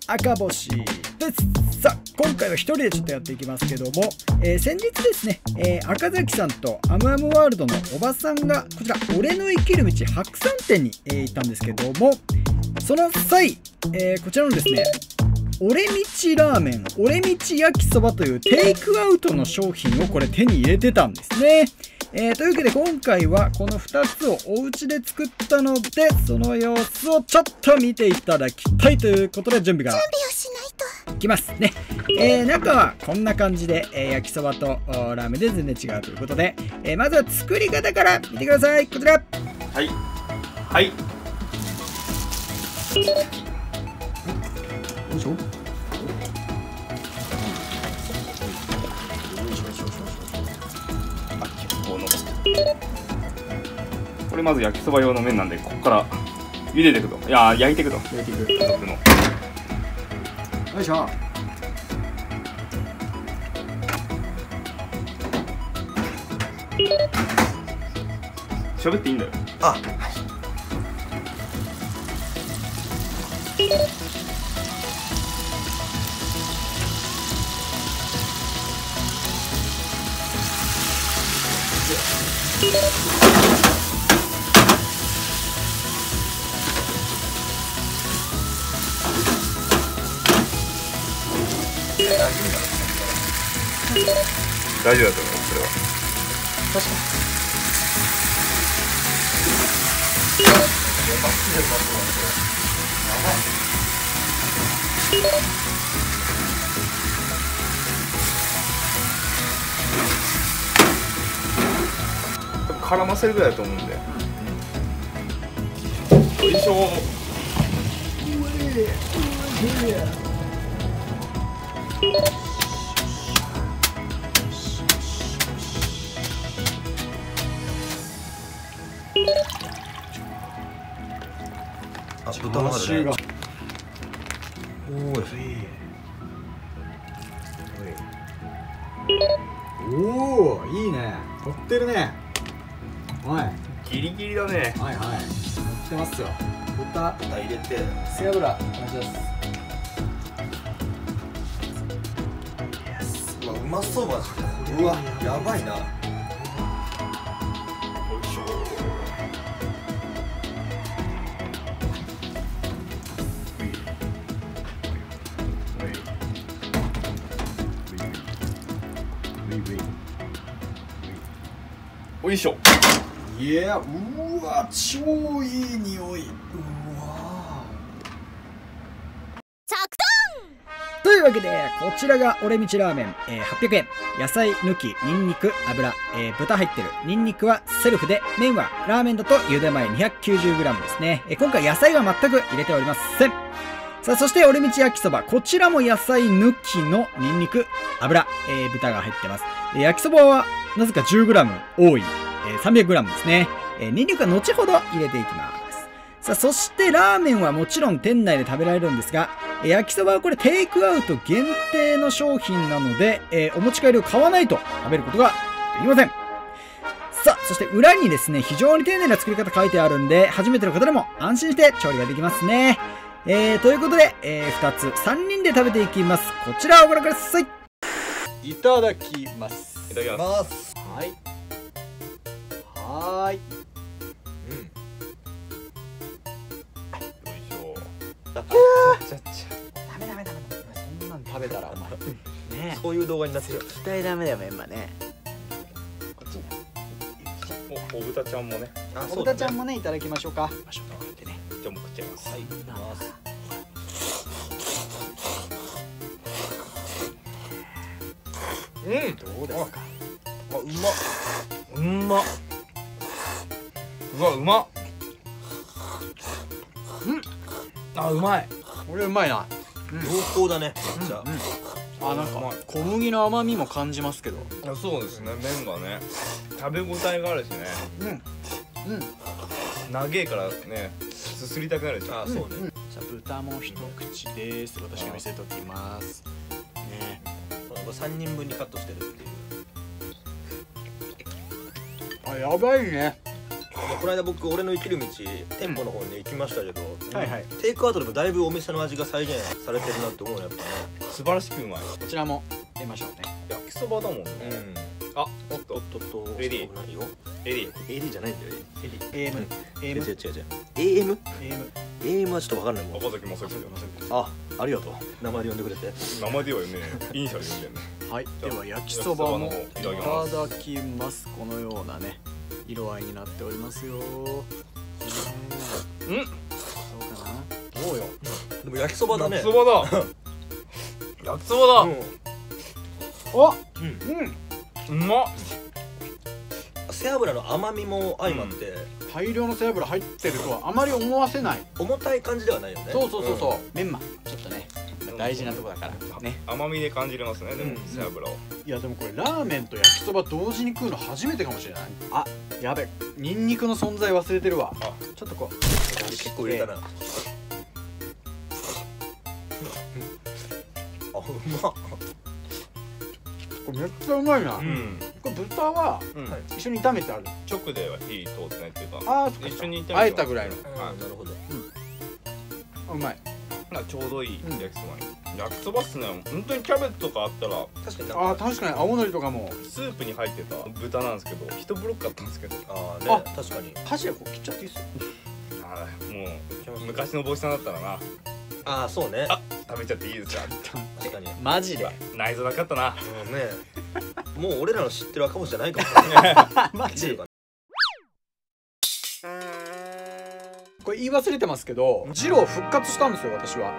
赤星です。さあ今回は一人でちょっとやっていきますけども、先日ですね、赤崎さんとアムアムワールドのおばさんがこちら俺の生きる道白山店に、行ったんですけども、その際、こちらのですね俺道ラーメン、俺道焼きそばというテイクアウトの商品をこれ手に入れてたんですね。というわけで今回はこの2つをお家で作ったので、その様子をちょっと見ていただきたいということで準備をしないといきますね。中はこんな感じで、焼きそばとラーメンで全然違うということで、まずは作り方から見てください。こちら。 はいはい。よいしょ。これまず焼きそば用の麺なんで、ここから茹でていくと、いや焼いていくと、 焼いていく。 よいしょ。 喋っていいんだよ。 あ、 大丈夫だと思います、それは。 確か絡ませるぐらいだと思うんで。よいしょ。 あ、豚もあるね。 おお、いいね。取ってるね。はい。 ギリギリだね。 はいはい。乗ってますよ。豚入れて。 背脂お願いします。 うわ、うまそうマジで。うわ、やばいな。 よいしょ。よいしょ。 いや、うわ、超いい匂い。うわ。というわけでこちらが俺道ラーメン、800円。野菜抜き、ニンニク、油、豚入ってる。ニンニクはセルフで、麺はラーメンだと茹で前 290g ですね。今回野菜は全く入れておりません。さあ、そして俺道焼きそば、こちらも野菜抜きのニンニク、油、豚が入ってます。焼きそばはなぜか 10g 多い、300g ですね。ニンニクは後ほど入れていきます。さあ、そしてラーメンはもちろん店内で食べられるんですが、焼きそばはこれテイクアウト限定の商品なので、お持ち帰りを買わないと食べることができません。さあ、そして裏にですね、非常に丁寧な作り方書いてあるんで、初めての方でも安心して調理ができますね。ということで、2つ、3人で食べていきます。こちらをご覧ください。いただきます。 いただきます。 はい。はーい。 よいしょ。 ダメ。そんなん食べたらお前。ねそういう動画になってる。 絶対ダメだよ、メンマね。こっちに。 お豚ちゃんもね。 あ、 お豚ちゃんもね、いただきましょうか。 じゃあもう食っちゃいます。はい。 どうですか。 あ、うまっ。 うわ、うまっ。 あ、うまい。これうまいな。 濃厚だね。じゃあ。 あ、なんか小麦の甘みも感じますけど。 そうですね、麺がね、食べ応えがあるしね。長えからね、すすりたくなるし。 あ、そうね。 じゃあ豚も一口です。私が見せときます。ね。 これ3人分にカットしてるっていう。 あ、やばいね。 この間僕俺の生きる道店舗の方に行きましたけど、 はいはい。 テイクアウトでもだいぶお店の味が再現されてるなって思うねやっぱね。 素晴らしくうまい。 こちらも入れましょうね。 焼きそばだもんね。あ、おっとおっとっとレディー何よエリー。 AD じゃないんだよ AM。 違う AM。 違う違う AM? AM。 AM はちょっと分かんないもん。 岡崎正樹だ。 ありがとう名前で呼んでくれて。 名前ではよね。イニシャルで呼んでるね。 はい。では焼きそばもい焼きそばの方いただきますただきます。このようなね色合いになっておりますよ。 うん。 そうかな。 おうよ。でも焼きそばだね。 焼きそばだ。焼きそばだ。 お。 うまっ。 背脂の甘みも相まって大量の背脂入ってるとはあまり思わせない。 重たい感じではないよね。 そうそうそうそう。メンマちょっとね大事なとこだからね。 甘みで感じれますね。でも背脂を。 いやでもこれラーメンと焼きそば同時に食うの初めてかもしれない。あ、やべ、ニンニクの存在忘れてるわ。ちょっとこう結構入れたな。あ、うまっ。 これめっちゃうまいな。 うん。 これ豚は一緒に炒めてある。 直では火通ってないっていうか。 ああ、そっか。 一緒に炒めてあえたぐらいの。 なるほど。 うまい。 なんかちょうどいい焼きそばに。焼きそばっすね。本当にキャベツとかあったら確かにああ、確かに青のりとかも。 スープに入ってた豚なんですけど、一ブロックあったんですけど。 ああね、確かに。 箸でこう切っちゃっていいっすよ。 あーもう昔の帽子さんだったらな。 ああそうね。 食べちゃっていいですか。 確かに。 マジで。 内臓なかったな。 もうね、もう俺らの知ってる赤星じゃないかもしれない。 マジ。これ言い忘れてますけど、二郎復活したんですよ私は。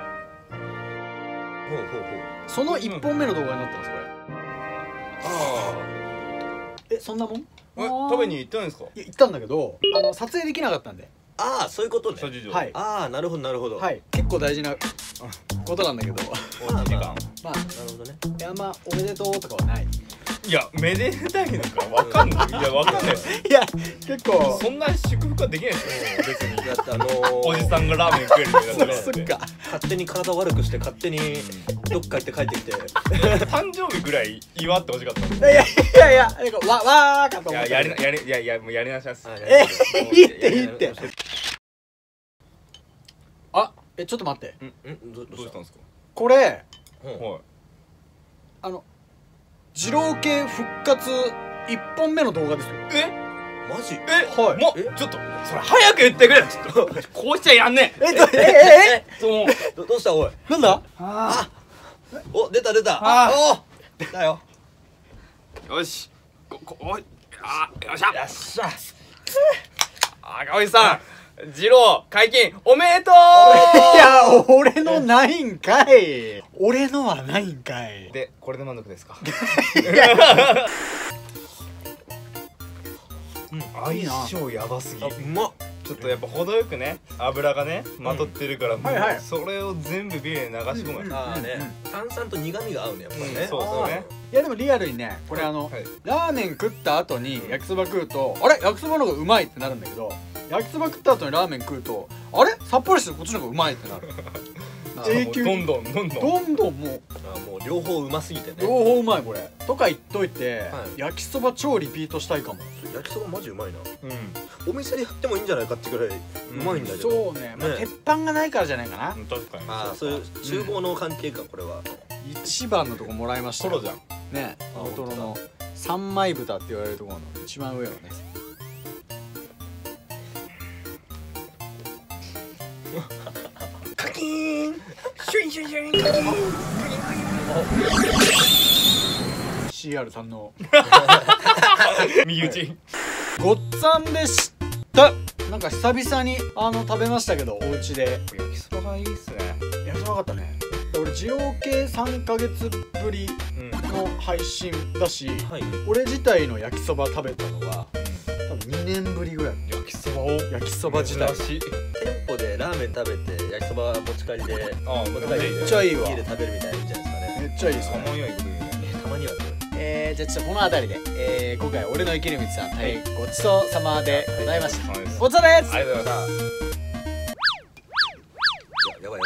ほうほうほう。 その1本目の動画になったんですこれ。 あえ、そんなもん？いあ。食べに行ったんですか。 や行ったんだけど、撮影できなかったんで。 ああそういうことね。 諸事情。 はい。 ああなるほどなるほど。 はい。結構大事なことなんだけど、 おうち時間。 まあなるほどね。 いやまあおめでとうとかはない。 いや、めでたいのかわかんない。いや、わかんない。 いや結構そんな祝福はできないですよ。別に。 だっておじさんがラーメン食えるみたいな。 そっか。 勝手に体悪くして勝手にどっか行って帰ってきて。 誕生日ぐらい祝ってほしかった。 いやなんかわーかと思った。 いや、もうやりなさいっす。 いいって。あ、ちょっと待って。 どうしたんですか。 これはい。 二郎系復活1本目の動画ですよ。 マジ？ はいもうちょっとそれ早く言ってくれ。ちょっとこうしちゃやんねえ。 どうしたおい。 なんだ？ お出た。お出たよ。 よし。おい。よっしゃ。 よっしゃ。 赤星さん、二郎解禁おめでとう。 いや俺のないんかい。俺のはないんかい。 で、これで満足ですか。相性やばすぎ。 うまっ。 ちょっとやっぱ程よくね、油がねまとってるから、 はいはいそれを全部ビールに流し込む。 ああね、炭酸と苦味が合うねやっぱりね。 そうですよね。 いやでもリアルにね、これはいラーメン食った後に焼きそば食うと、あれ焼きそばの方がうまいってなるんだけど、焼きそば食った後にラーメン食うと、あれさっぱりしてこっちの方がうまいってなる。永久にどんどんどんどんもうもう両方うますぎてね。 両方うまいこれとか言っといて、 はい焼きそば超リピートしたいかも。 焼きそばマジうまいな。 うん。 お店でやってもいいんじゃないかってぐらいうまいんだけど。 そうね、まあ、鉄板がないからじゃないかな。 確かに。 ああそういう厨房の関係かこれは。 一番のとこもらいましたよトロじゃん。 ね、 あ大トロの三枚豚って言われるところの一番上をね。 カキーン。 シュインシュインシュイン。カキン。 CR さんの右打ち。 ごっつぁんでした。なんか久々に食べましたけど、お家で焼きそばがいいっすね。 焼きそばかったね。俺二郎系3ヶ月ぶりの配信だし、 はい。 俺自体の焼きそば食べたのは多分2年ぶりぐらい。 焼きそばを。 焼きそば自体珍しい。 店舗でラーメン食べて焼きそば持ち帰りでああ、 持ち帰りでめっちゃいいわ家で食べるみたいなのいいんじゃないですかね。 めっちゃいいですたね。 まには行くね。 たまにはね。 じゃあちょっとこの辺りで、今回俺の生きる道さん大変ごちそうさまでございました。 はいごちそうです。 ありがとうございました。 やばい。